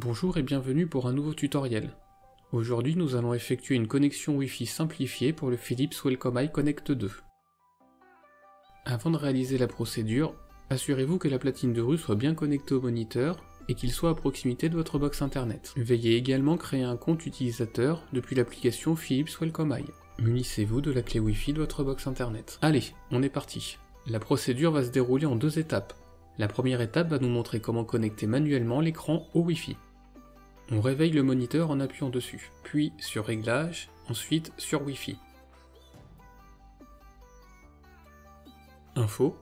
Bonjour et bienvenue pour un nouveau tutoriel. Aujourd'hui nous allons effectuer une connexion Wi-Fi simplifiée pour le Philips Wellcome Eye Connect 2. Avant de réaliser la procédure, assurez-vous que la platine de rue soit bien connectée au moniteur et qu'il soit à proximité de votre box internet. Veuillez également créer un compte utilisateur depuis l'application Philips Wellcome Eye. Munissez-vous de la clé Wi-Fi de votre box internet. Allez, on est parti. La procédure va se dérouler en deux étapes. La première étape va nous montrer comment connecter manuellement l'écran au Wi-Fi. On réveille le moniteur en appuyant dessus, puis sur Réglages, ensuite sur Wi-Fi. Info.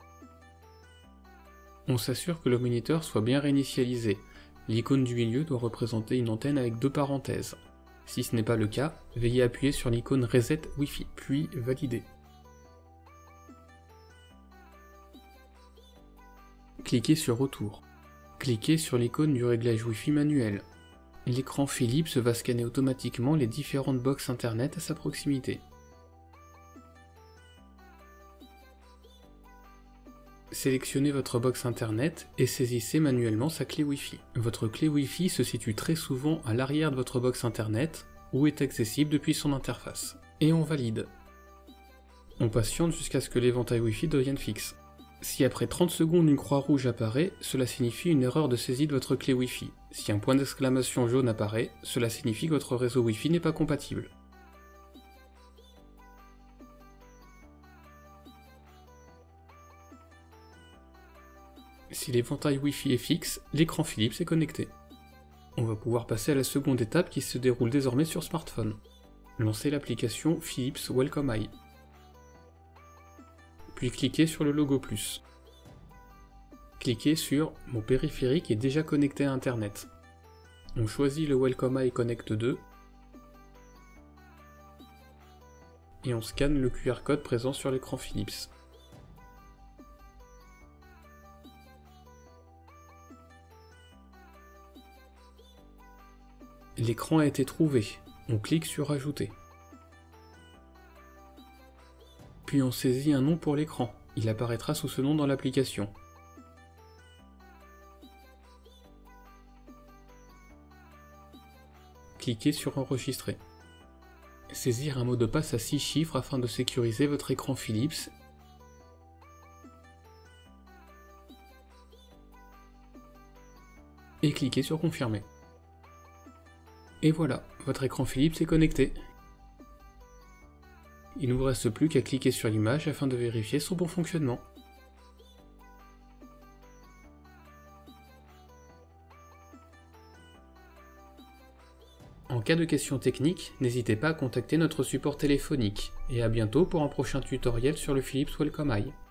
On s'assure que le moniteur soit bien réinitialisé. L'icône du milieu doit représenter une antenne avec deux parenthèses. Si ce n'est pas le cas, veuillez appuyer sur l'icône Reset Wi-Fi, puis Valider. Cliquez sur Retour. Cliquez sur l'icône du réglage Wi-Fi manuel. L'écran Philips va scanner automatiquement les différentes box internet à sa proximité. Sélectionnez votre box internet et saisissez manuellement sa clé Wi-Fi. Votre clé Wi-Fi se situe très souvent à l'arrière de votre box internet ou est accessible depuis son interface. Et on valide. On patiente jusqu'à ce que l'éventail Wi-Fi devienne fixe. Si après 30 secondes une croix rouge apparaît, cela signifie une erreur de saisie de votre clé Wi-Fi. Si un point d'exclamation jaune apparaît, cela signifie que votre réseau Wi-Fi n'est pas compatible. Si l'éventail Wi-Fi est fixe, l'écran Philips est connecté. On va pouvoir passer à la seconde étape qui se déroule désormais sur smartphone. Lancez l'application Philips Wellcome Eye. Puis cliquez sur le logo plus. Cliquez sur « Mon périphérique est déjà connecté à Internet ». On choisit le Wellcome Eye Connect 2 et on scanne le QR code présent sur l'écran Philips. L'écran a été trouvé, on clique sur « Ajouter ». Puis on saisit un nom pour l'écran, il apparaîtra sous ce nom dans l'application. Cliquez sur Enregistrer. Saisir un mot de passe à 6 chiffres afin de sécuriser votre écran Philips. Et cliquez sur Confirmer. Et voilà, votre écran Philips est connecté. Il ne vous reste plus qu'à cliquer sur l'image afin de vérifier son bon fonctionnement. En cas de questions techniques, n'hésitez pas à contacter notre support téléphonique, et à bientôt pour un prochain tutoriel sur le Philips Wellcome Eye.